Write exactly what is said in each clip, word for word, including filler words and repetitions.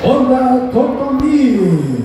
Honda Totomi.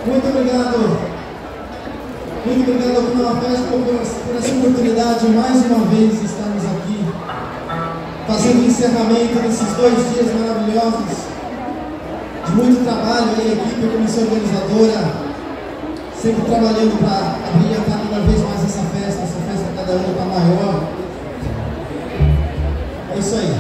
Muito obrigado. Muito obrigado ao Final Fest por, por essa oportunidade mais uma vez de estarmos aqui fazendo o encerramento desses dois dias maravilhosos de muito trabalho aí, a equipe, a comissão organizadora, sempre trabalhando para abrilhantar cada vez mais essa festa, essa festa cada ano está maior. É isso aí.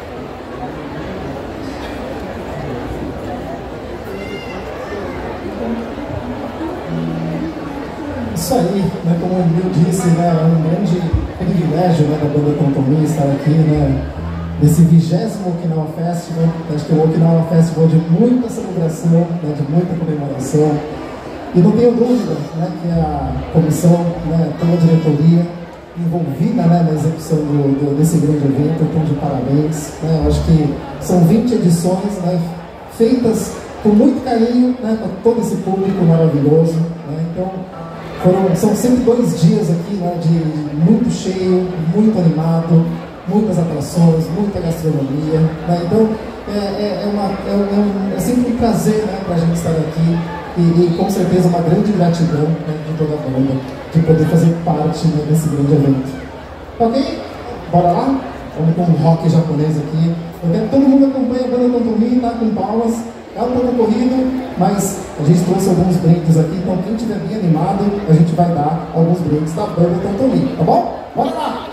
Isso aí, né, como o Mil disse, né, é um grande privilégio, né, da banda Tontomi estar aqui, né, nesse vigésimo Okinawa Festival. Acho que é um Okinawa Festival de muita celebração, né, de muita comemoração. E não tenho dúvida, né, que a comissão, né, toda a diretoria envolvida, né, na execução do, do, desse grande evento, então de parabéns. Né, eu acho que são vinte edições, né, feitas com muito carinho, né, para todo esse público maravilhoso. Né, então, Foram, são sempre dois dias aqui, né, de muito cheio, muito animado, muitas atrações, muita gastronomia. Né? Então, é, é, é, uma, é, um, é sempre um prazer, né, para a gente estar aqui e, e, com certeza, uma grande gratidão, né, de toda a banda de poder fazer parte, né, desse grande evento. Ok? Bora lá? Vamos com um rock japonês aqui. Todo mundo acompanha a banda Tontomi, tá com palmas. É um pouco corrido, mas a gente trouxe alguns brindes aqui, então quem estiver bem animado, a gente vai dar alguns brindes da banda Tontomi, tá bom? Bora lá!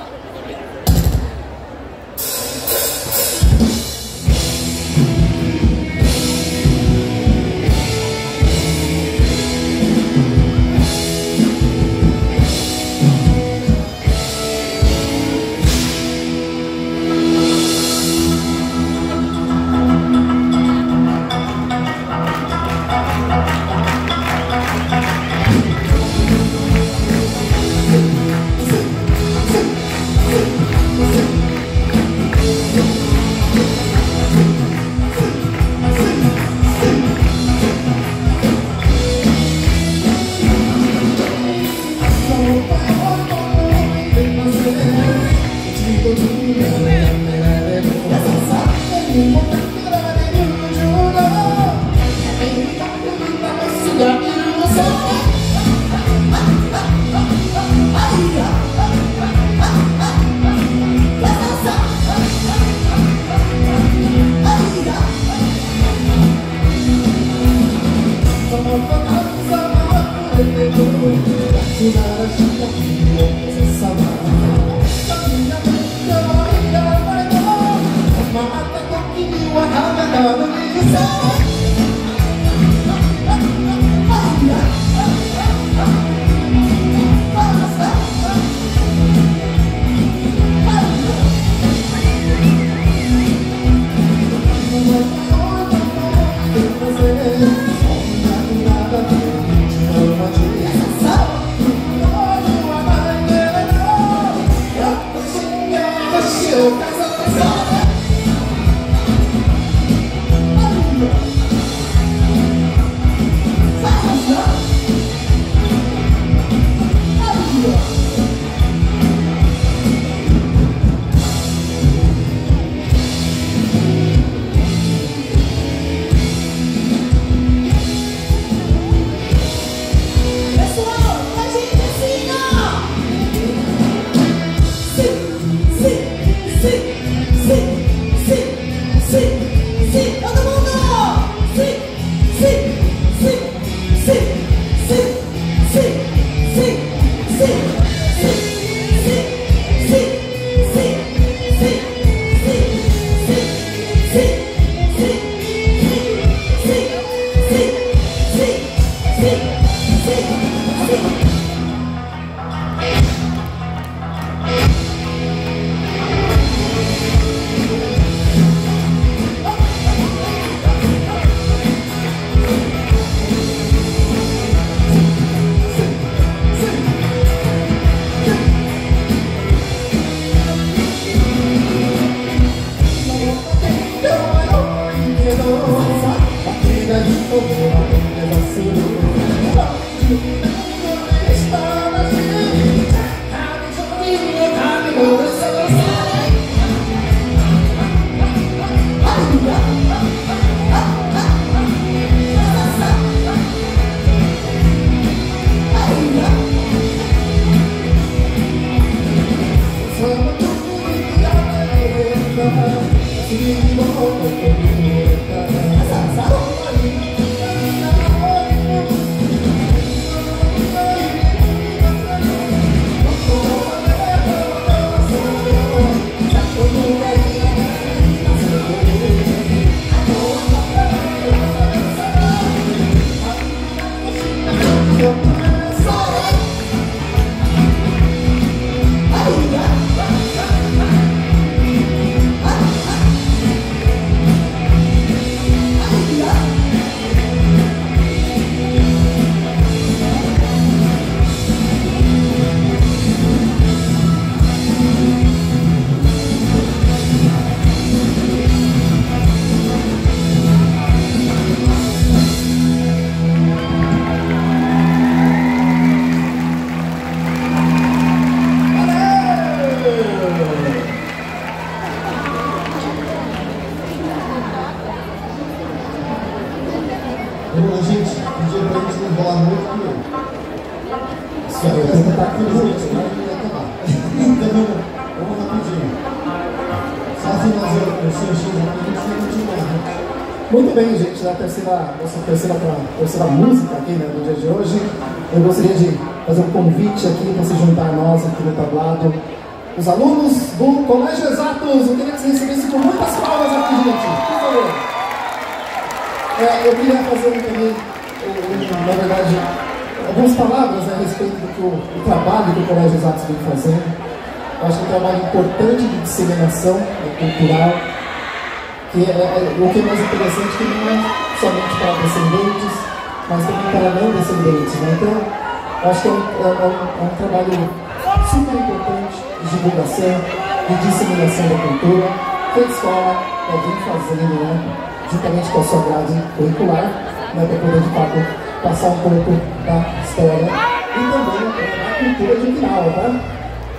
A gente pediu pra gente não rolar muito porque Só eu tenho que estar infelizmente curioso, não né? vai acabar. Então vamos, vamos rapidinho. Só fazer o seu X aqui, a gente vai continuar, né? Muito bem, gente, na terceira, nossa terceira, terceira música aqui, né, do dia de hoje, eu gostaria de fazer um convite aqui para se juntar a nós aqui no tablado. Os alunos do Colégio Exatos, eu queria que vocês recebessem com muitas palmas aqui, gente, por favor. É, eu queria fazer também, na verdade, algumas palavras, né, a respeito do, que o, do trabalho que o Colégio Exatos vem fazendo. Eu acho que é um trabalho importante de disseminação, né, cultural, que é, é, o que é mais interessante que não é somente para descendentes, mas também para não descendentes, né? Então, eu acho que é um, é, um, é um trabalho super importante de divulgação, de disseminação da cultura, que a escola é, vem fazendo, né, juntamente com a sua grade curricular, né, para poder, de fato, passar um pouco da história e também é, da cultura de Okinawa, tá?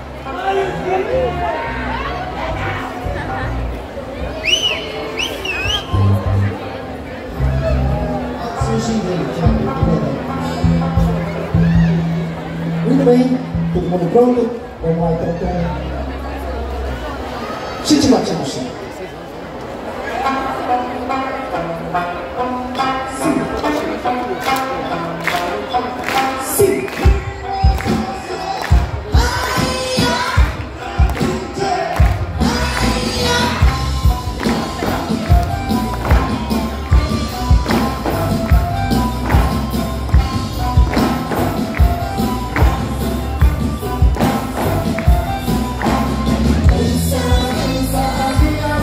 Muito bem, todo mundo pronto? Vamos lá então com Shichimachi-mushi. Sim. Sim.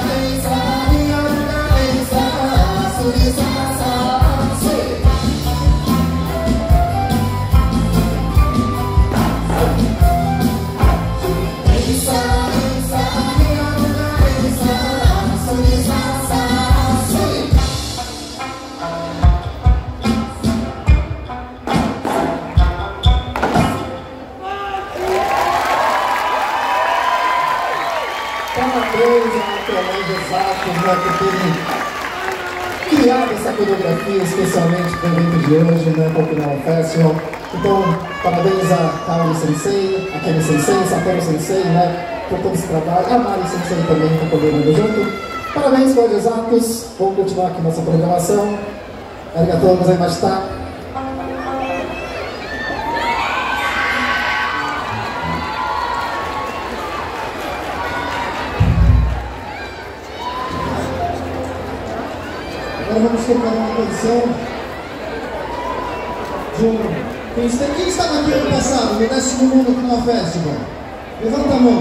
Parabéns ao Colégio Exatos, né, por terem criado essa coreografia especialmente para o evento de hoje, né, para o Okinawa Festival. Então, parabéns a Kaori Sensei, a Kemi Sensei, Satoru Sensei, né, por todo esse trabalho. A Mari Sensei também está coordenando junto. Parabéns, Colégio Exatos. Vamos continuar aqui nossa programação. Arigatou gozaimashita. Agora vamos tocar uma canção de um... Quem, está... Quem estava aqui ano passado, no décimo mundo Okinawa Festival? Levanta a mão.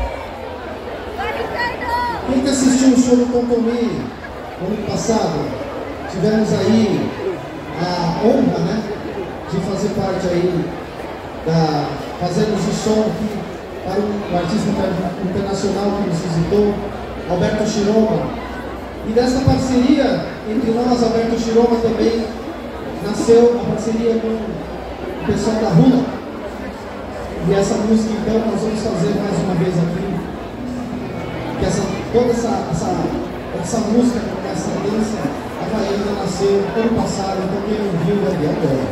Quem que assistiu o show do Tontomi no ano passado? Tivemos aí a honra, né, de fazer parte aí da... Fazemos o som aqui para um artista internacional que nos visitou, Alberto Shiroma. E dessa parceria entre nós, Alberto Shiroma, também nasceu a parceria com o pessoal da Rula. E essa música, então, nós vamos fazer mais uma vez aqui. Que essa, toda essa, essa, essa música, essa dança havaiana nasceu ano passado, então quem não viu vai ver agora.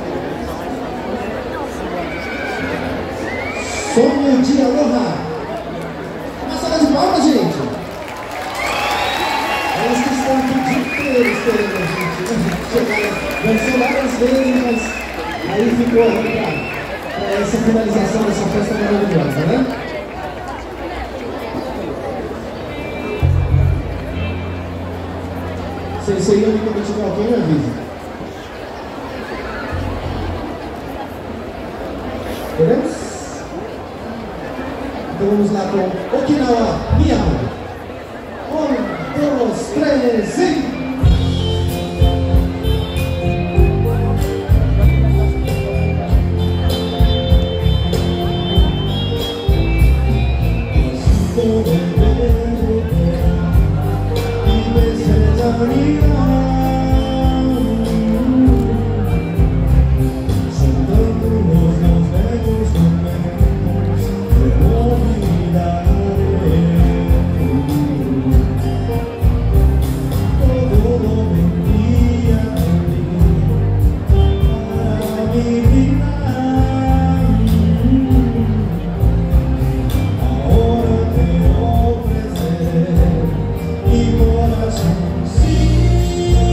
Sonho de Aloha. Uma salva de palmas, gente. Elas que estão aqui o dia inteiro esperando a gente, né? Chegar, venceu várias vezes, mas aí ficou aí para essa finalização dessa festa maravilhosa, né? Vocês seriam de quando tiver alguém, me avisa. Podemos? Então vamos lá com Okinawa Miyao. Um, dois, três, e... Sim.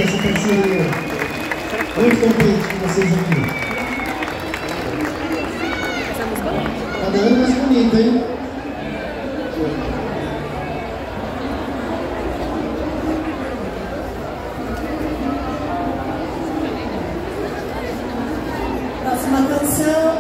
essa parceria. Muito contente com vocês aqui. Cada ano mais bonito, hein? Próxima canção.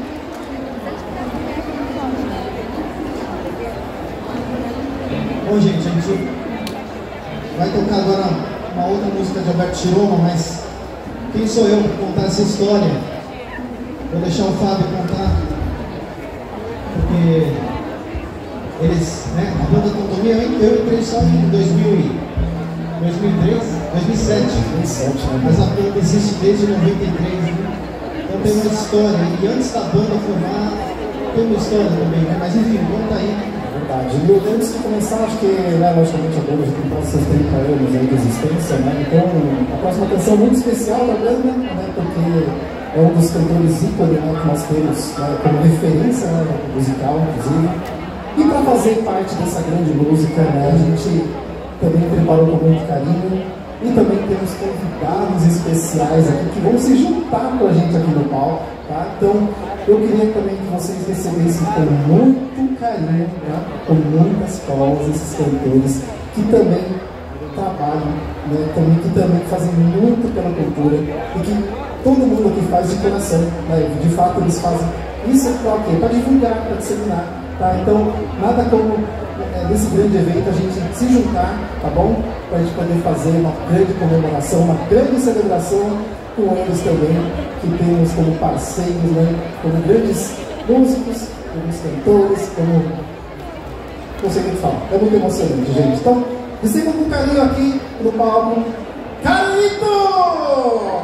Bom, gente, a gente vai tocar agora uma outra música de Alberto Chiroma, mas quem sou eu para contar essa história? Vou deixar o Fábio contar, porque eles, né, a banda Contomia, eu entrei só em dois mil e três, dois mil e sete, mas a banda existe desde noventa e três, né? Então tem uma história, e antes da banda formar, tem uma história também, né? Mas enfim, conta aí. Verdade. E antes de começar, acho que, né, logicamente, a banda já tem quase seus trinta anos aí de existência, né? Então, a próxima canção é muito especial da banda, né? Porque é um dos cantores ícone, né, que nós temos, né, como referência, né, musical, inclusive. E para fazer parte dessa grande música, né, a gente também preparou com muito carinho. E também temos convidados especiais aqui que vão se juntar com a gente aqui no palco, tá? Então, eu queria também que vocês recebessem com muito carinho, né? Com muitas palmas, esses cantores que também trabalham, né? Também, que também fazem muito pela cultura e que todo mundo aqui faz de coração, né? De fato, eles fazem isso para quê? Para divulgar, para disseminar, tá? Então, nada como é, nesse grande evento a gente se juntar, tá bom? Para a gente poder fazer uma grande comemoração, uma grande celebração com eles também, que temos como parceiros, né? Como grandes músicos, como cantores, como... não sei o que falar, é muito emocionante, gente. Então, recebam com carinho aqui no palco, Carlito!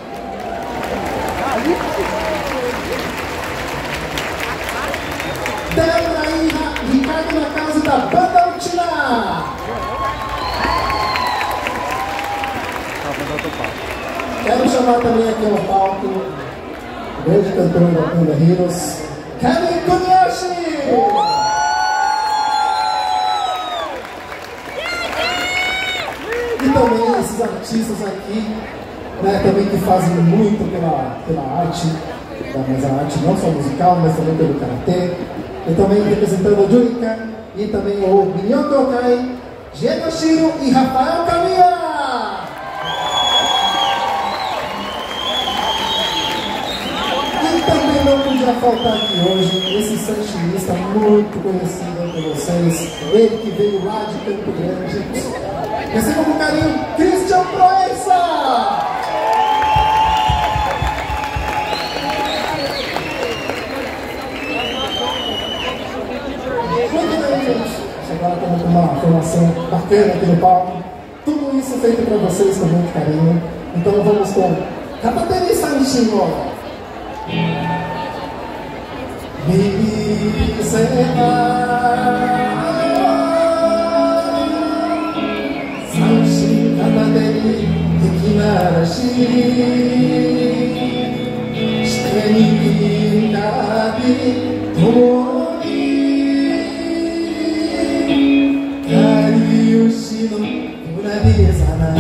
Débora e Ricardo na casa da Banda Altina! Quero chamar também aqui ao palco o grande cantor da banda Heroes, Kevin Kunyashi! E também esses artistas aqui, né, também que fazem muito pela, pela arte, mas a arte não só musical, mas também pelo karatê. E também representando o Jurika e também o Minyoto Okai, Genoshiro e Rafael Kamiya! Também não podia faltar aqui hoje esse sandinista muito conhecido por vocês, ele que veio lá de Campo Grande. Recebam com carinho, Christian Proença! Muito bem, gente. Agora estamos com uma formação bacana aqui no palco. Tudo isso feito para vocês com muito carinho. Então vamos com Katateri Sanshingo. 見せた三振片手に敵ならししてみんなで共に有吉の村でさな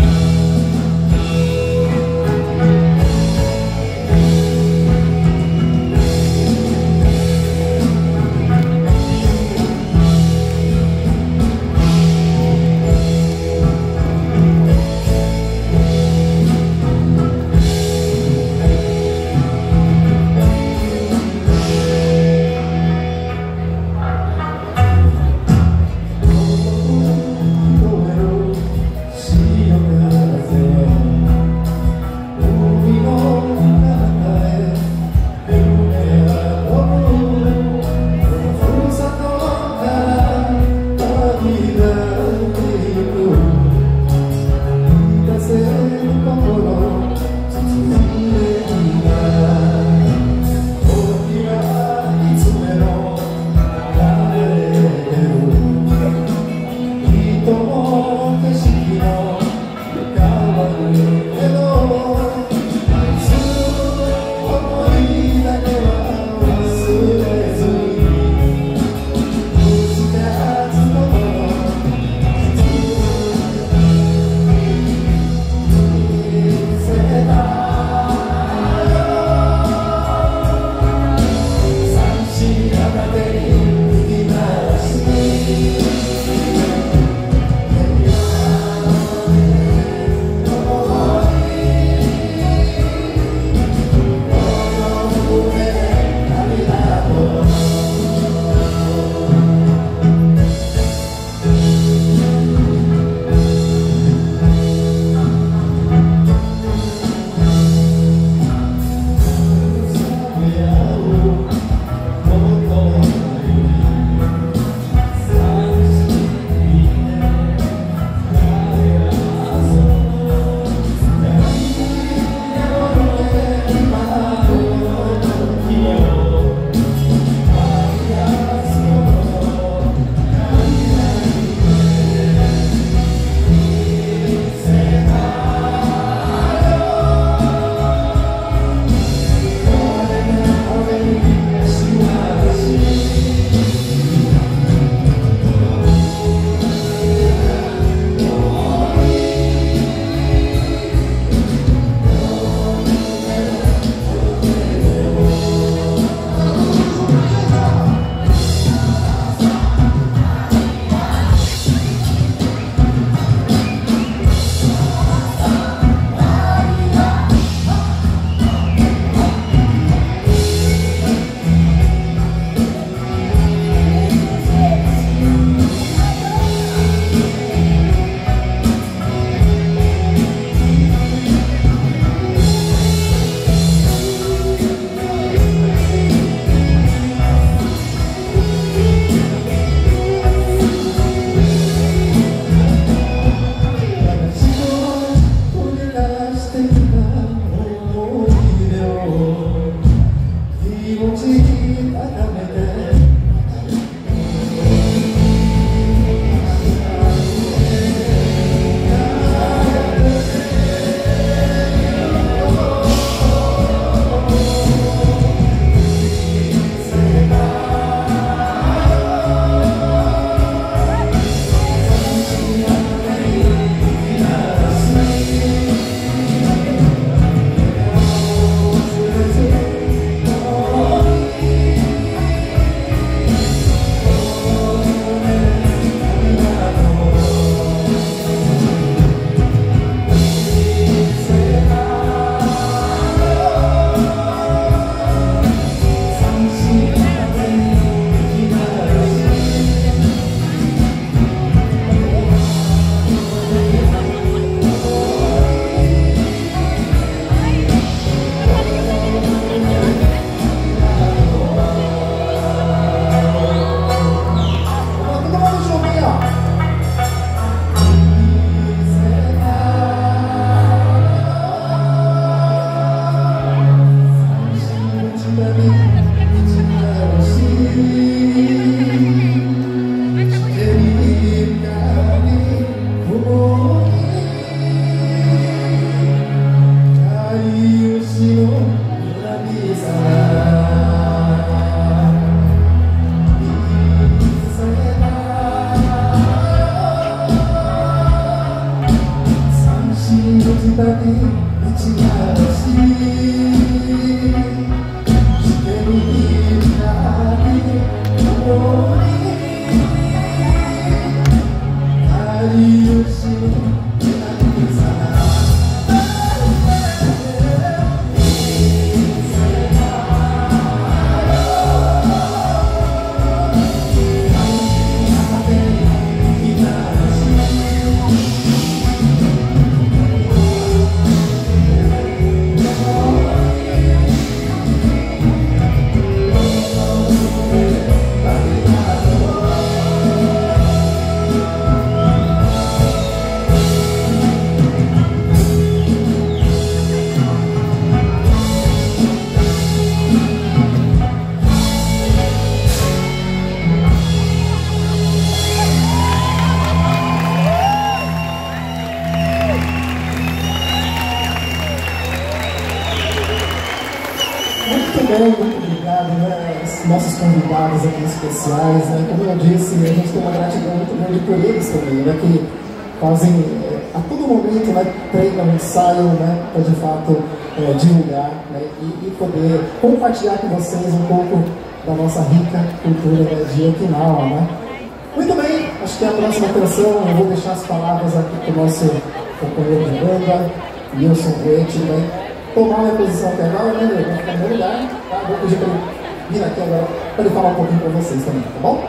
Muito obrigado, né, os nossos convidados aqui especiais, né, como eu disse, a gente tem uma gratidão muito grande por eles também, né, que fazem a todo momento, né, treinam, ensaiam, né, para de fato é, divulgar, né, e, e poder compartilhar com vocês um pouco da nossa rica cultura, né, de Okinawa, né. Muito bem, acho que é a próxima canção, eu vou deixar as palavras aqui para o nosso companheiro de banda, Nilson Goethe, vai tomar uma posição aqui agora, né, meu? Vai ficar no meu lugar, tá? Vou pedir para ele vir aqui agora para ele falar um pouquinho para vocês também, tá bom?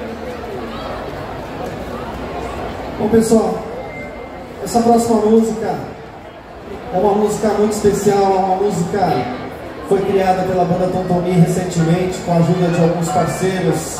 Bom, pessoal, essa próxima música é uma música muito especial, é uma música que foi criada pela banda Tontomi recentemente, com a ajuda de alguns parceiros.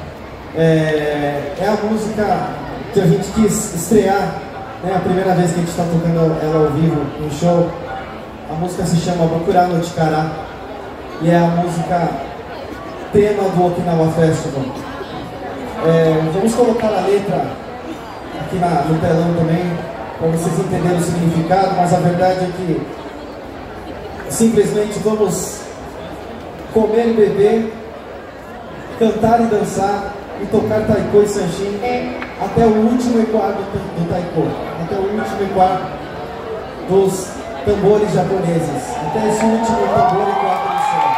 É, é a música que a gente quis estrear, né, a primeira vez que a gente está tocando ela ao vivo em show. A música se chama Bokura no Chikara e é a música tema do Okinawa Festival. É, vamos colocar a letra aqui na, no telão também, para vocês entenderem o significado, mas a verdade é que simplesmente vamos comer e beber, cantar e dançar e tocar taiko e sanshin até o último equar do, do taiko, até o último equar dos tambores japoneses, até esse último tambor e quatro do céu.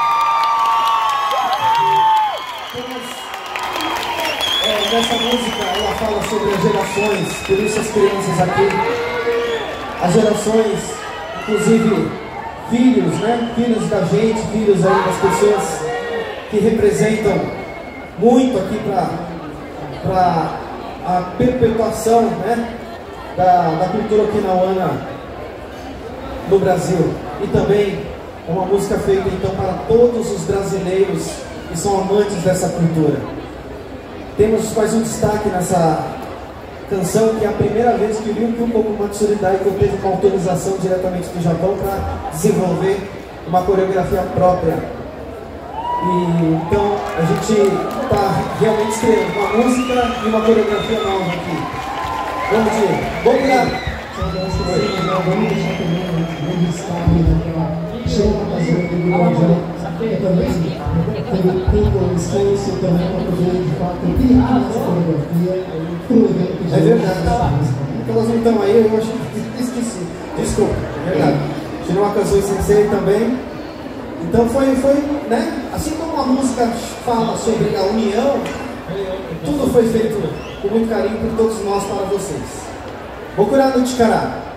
É, nessa música ela fala sobre as gerações, por isso as crianças aqui, as gerações, inclusive filhos, né? Filhos da gente, filhos aí das pessoas que representam muito aqui para a perpetuação, né, da, da cultura okinawana no Brasil. E também é uma música feita então para todos os brasileiros que são amantes dessa cultura. Temos mais um destaque nessa canção, que é a primeira vez que o Ryuki Ukoku Matsuri Daiko teve uma autorização diretamente do Japão para desenvolver uma coreografia própria. E então a gente está realmente estreando uma música e uma coreografia nova aqui. Vamos de Bokura. Vamos deixar também um destaque daquela chama casou do Guardião, e também teve tempo esforço também para poder de fato criar essa coreografia para o evento que é verdade, porque elas não estão aí, eu acho que esqueci, desculpa, é verdade. Shinoa Kazui Sensei também. Então foi, foi, né, assim como a música fala sobre a união, tudo foi feito com muito carinho por todos nós para vocês. Bokura no Chikara.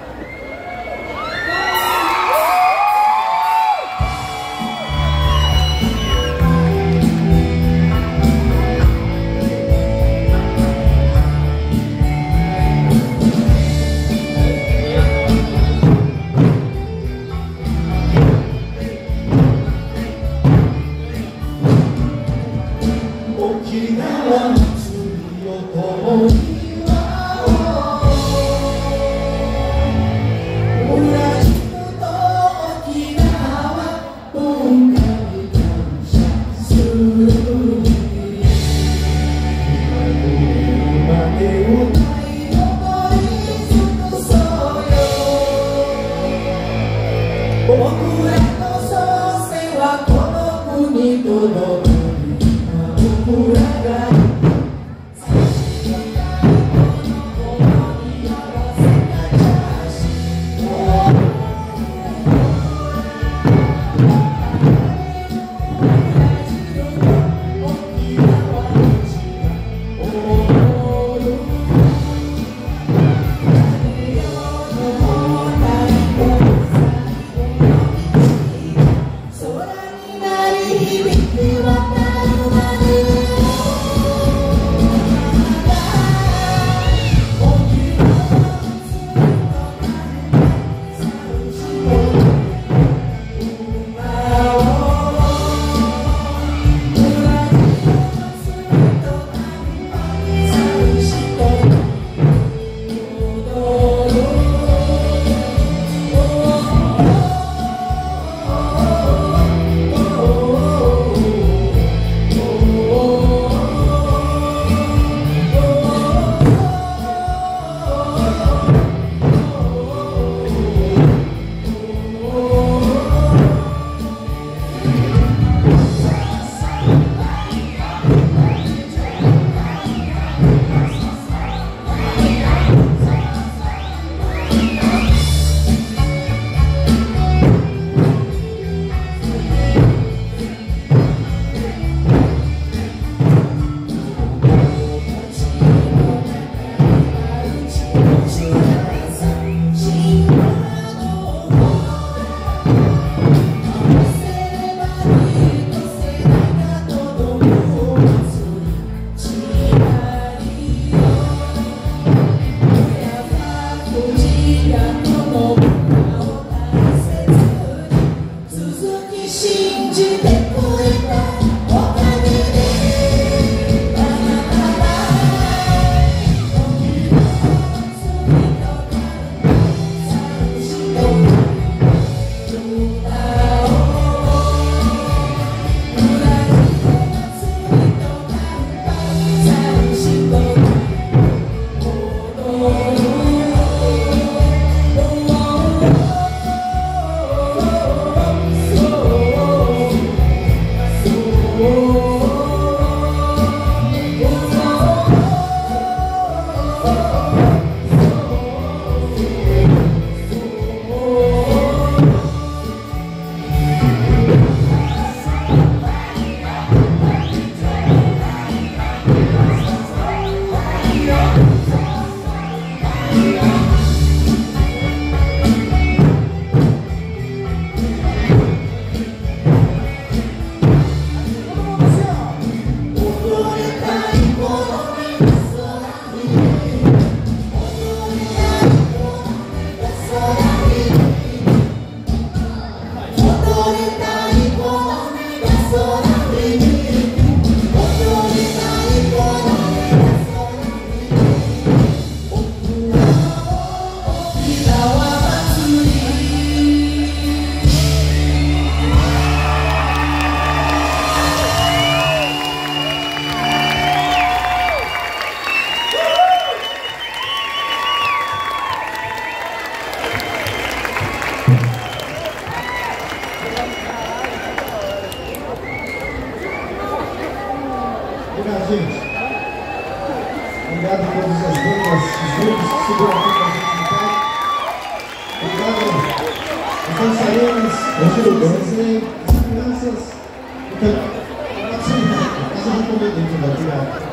dançarinas, as crianças. Então, mas eu recomendo muito, obrigado.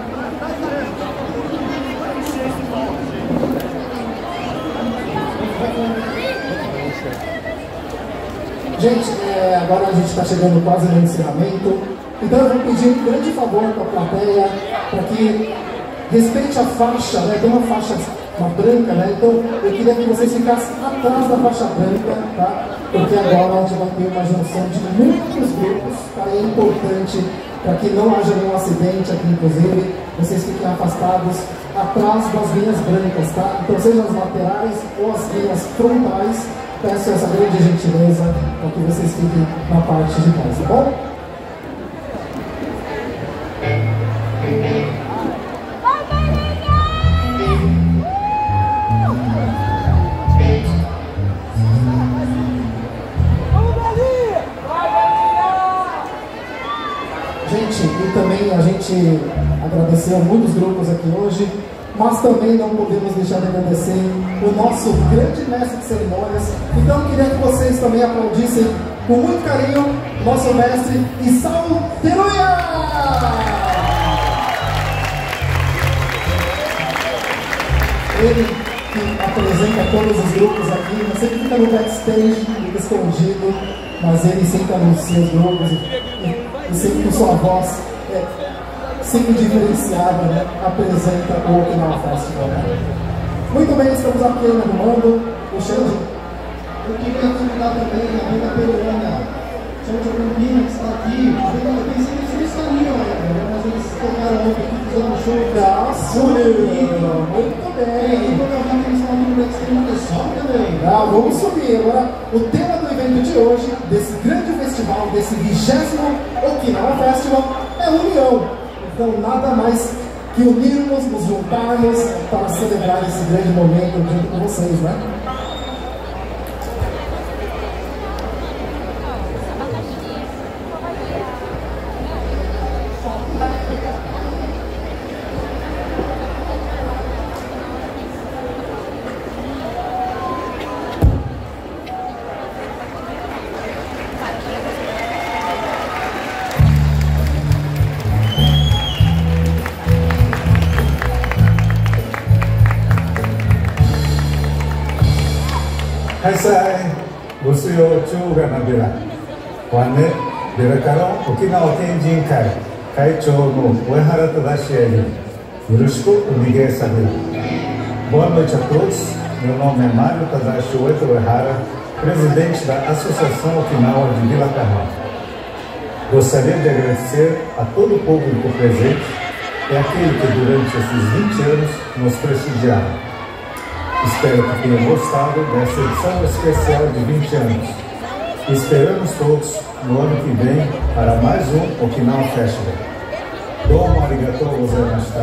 Gente, é, agora a gente está chegando quase no encerramento, então eu vou pedir um grande favor para a plateia, para que respeite a faixa, né? Tem uma faixa, uma branca, né? Então eu queria que vocês ficassem atrás da faixa branca, tá? Porque agora a gente vai ter uma junção de muitos grupos, tá? É importante para que não haja nenhum acidente aqui, inclusive, vocês fiquem afastados atrás das linhas brancas, tá? Então seja as laterais ou as linhas frontais. Peço essa grande gentileza para que vocês fiquem na parte de trás, tá bom? Gente, e também a gente agradeceu a muitos grupos aqui hoje, mas também não podemos deixar de agradecer o nosso grande mestre de cerimônias. Então eu queria que vocês também aplaudissem com muito carinho o nosso mestre Isaú Teruya! Ele que apresenta todos os grupos aqui, mas sempre fica no backstage, fica escondido, mas ele sempre anuncia os grupos e, e sempre com sua voz é, sempre diferenciada, né? Apresenta o Okinawa Festival, né? Muito bem, estamos aqui arrumando o Xande. Eu queria convidar também a banda peruana, Xande Campina, que está aqui. Eu pensei que eles estariam ainda, mas eles tocaram ontem aqui, fizeram um show. Nossa, muito bem. E provavelmente eles estão aqui no backstage, mas sobe também. Ah, vamos subir. Agora, o tema do evento de hoje, desse grande festival, desse vigésimo Okinawa Festival, é união. Então, nada mais que unirmos, nos juntarmos para celebrar esse grande momento junto com vocês, né? Haisai, Gosuyo Chuga Nabira. Wane, Birakaron, Okinawa Tenjin Kai, Kaichou no Uehara Tadashi Eri. Yoroshiku onegai saber. Boa noite a todos. Meu nome é Mário Tadashi Uehara, presidente da Associação Okinawa de Vila Carrão. Gostaria de agradecer a todo o público presente e aquele que durante esses vinte anos nos prestigiaram. Espero que tenham gostado dessa edição especial de vinte anos. Esperamos todos no ano que vem para mais um Okinawa Festival. Domo arigatou gozaimashita.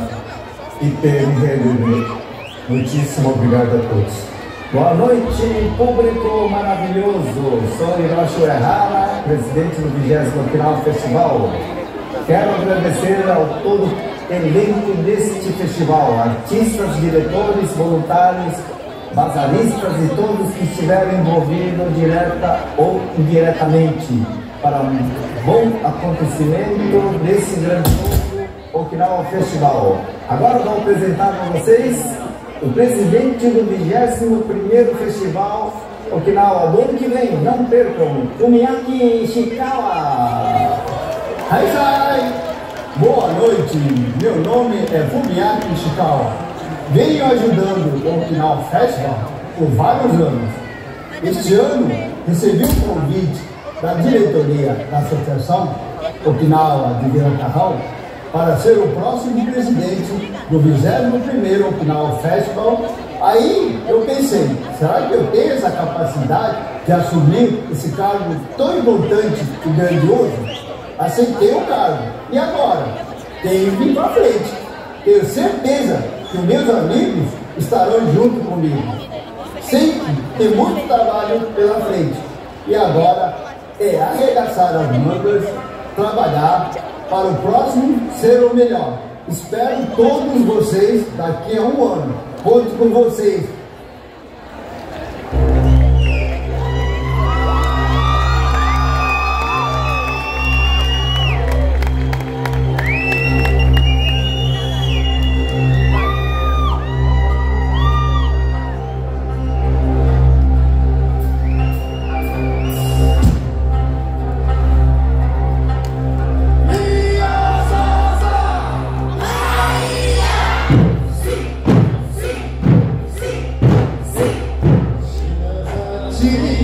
Ite muitíssimo obrigado a todos. Boa noite, público maravilhoso. Sou Hiroshi Uehara, presidente do vigésimo Okinawa Festival. Quero agradecer ao todo elenco deste festival, artistas, diretores, voluntários, bazaristas e todos que estiveram envolvidos direta ou indiretamente para um bom acontecimento desse grande Okinawa Festival. Agora vou apresentar para vocês o presidente do vigésimo primeiro Festival Okinawa do ano que vem. Não percam, Fumiaki Ishikawa. Haisai! Boa noite, meu nome é Fumiaki Ishikawa. Venho ajudando o Okinawa Festival por vários anos. Este ano recebi um convite da diretoria da Associação Okinawa de Vila Carrão para ser o próximo presidente do vigésimo primeiro Okinawa Festival. Aí eu pensei, será que eu tenho essa capacidade de assumir esse cargo tão importante e grandioso? Aceitei o cargo. E agora? Tenho que ir para frente. Tenho certeza que meus amigos estarão junto comigo. Sei que tem muito trabalho pela frente. E agora é arregaçar as mangas, trabalhar para o próximo ser o melhor. Espero todos vocês daqui a um ano. Conto com vocês.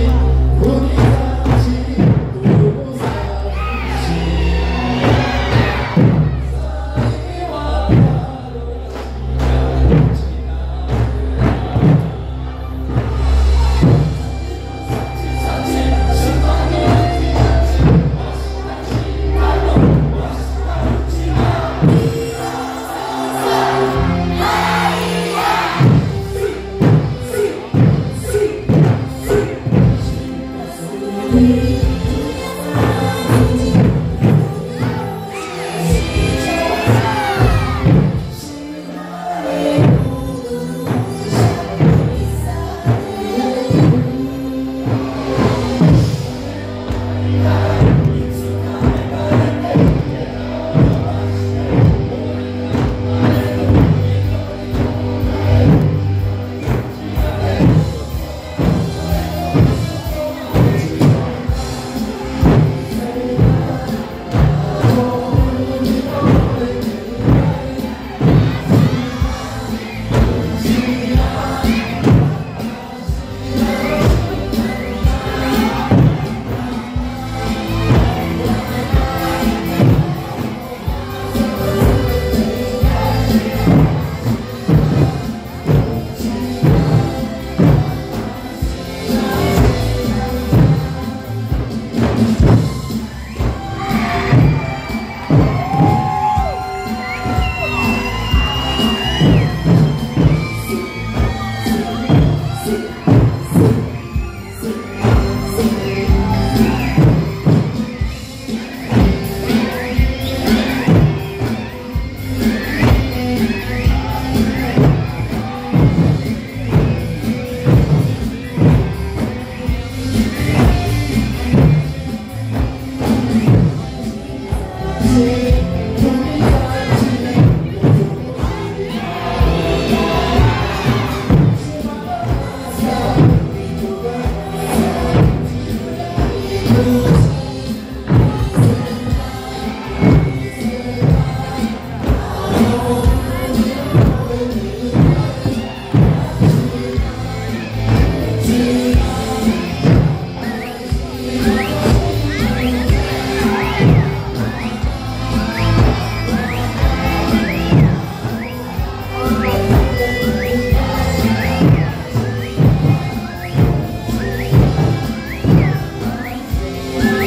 Thank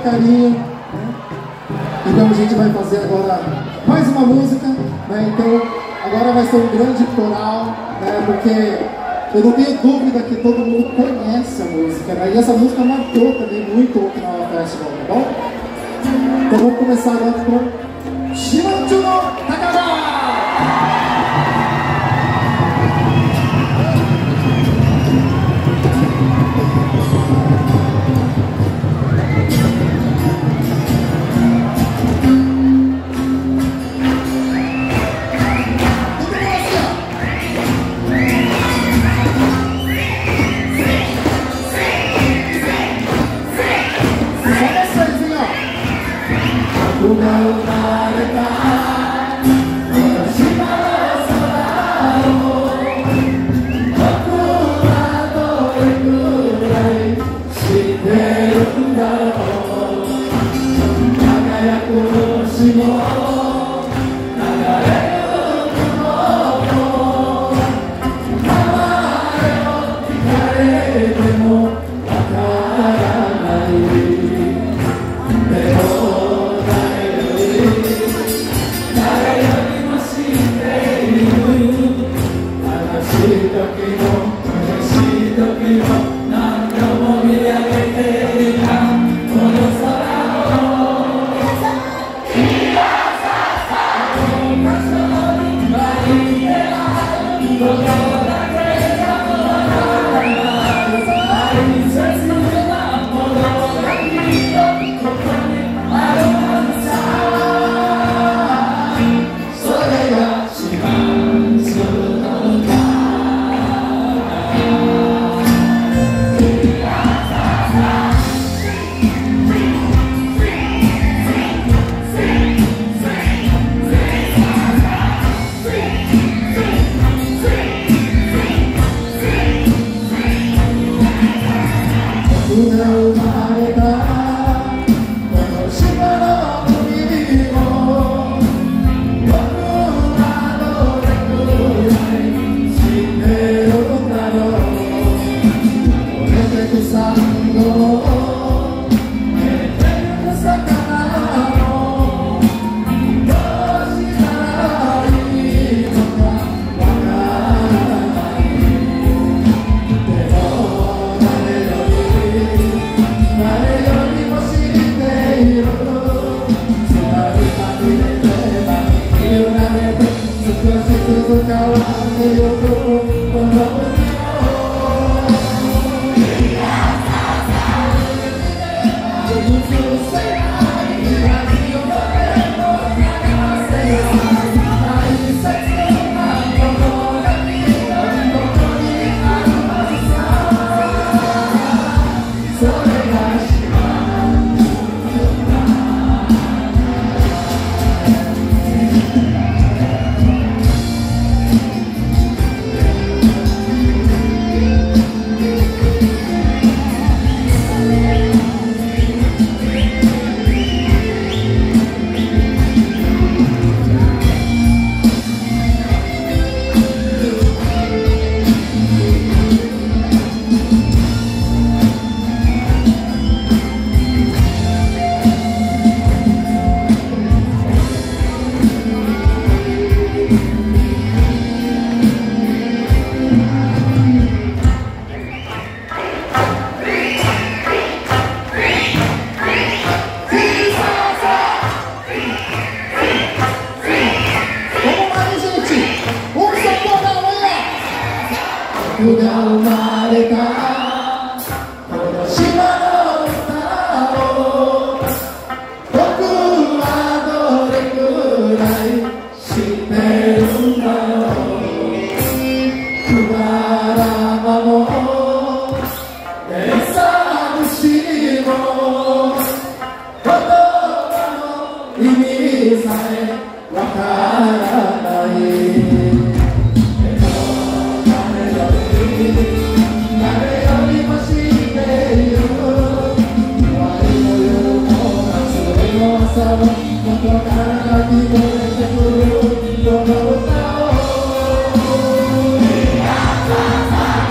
carinho, né? Então a gente vai fazer agora mais uma música, né? Então agora vai ser um grande coral, né? Porque eu não tenho dúvida que todo mundo conhece a música, né? E essa música marcou também muito o Okinawa Festival, tá bom? Então vamos começar agora com Shimanchu no Takara!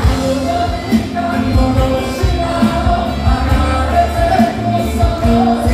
Oh,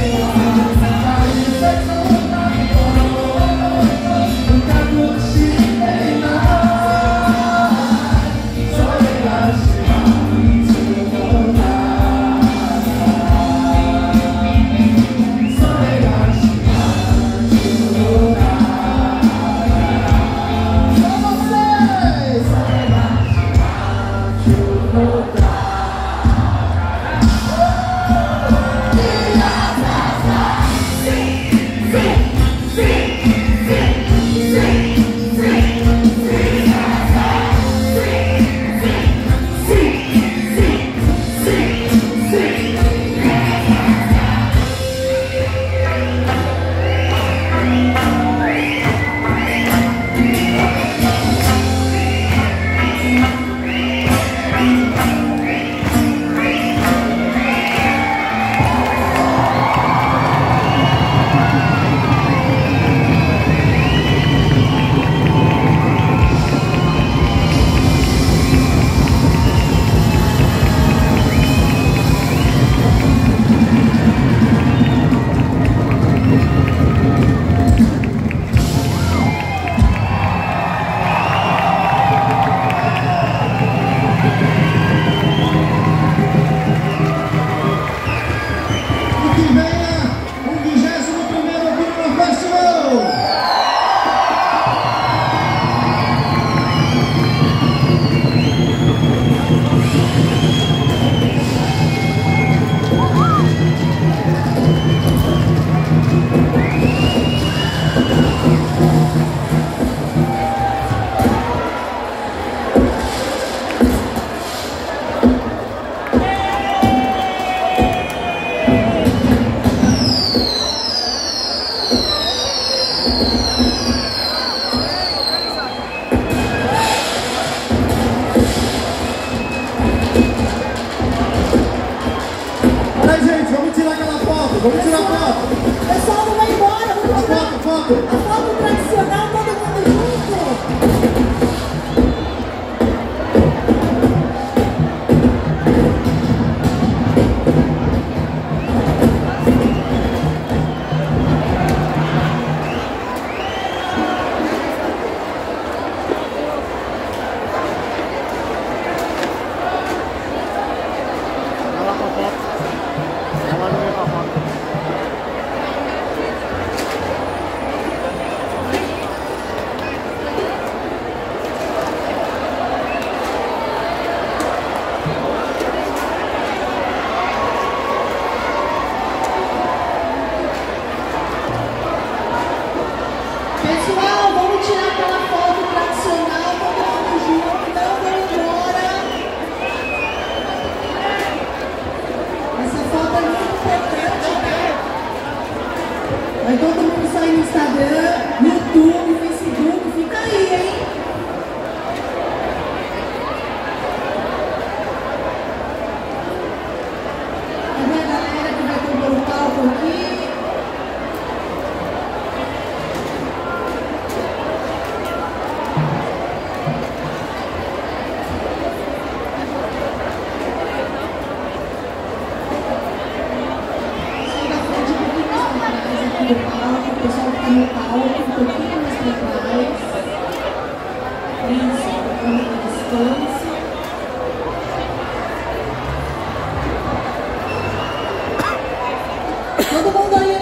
A foto tradicional, todo mundo junto. Pessoal, vamos tirar aquela foto tradicional, todo mundo junto, não vamos embora. Essa foto é muito importante, né? Vai todo mundo sair no Instagram, YouTube, Facebook, fica aí, hein? Cadê a galera que vai tomar o palco aqui? O pessoal que está no palco, um pouquinho mais para trás. Isso, ficando com distância. Todo mundo aí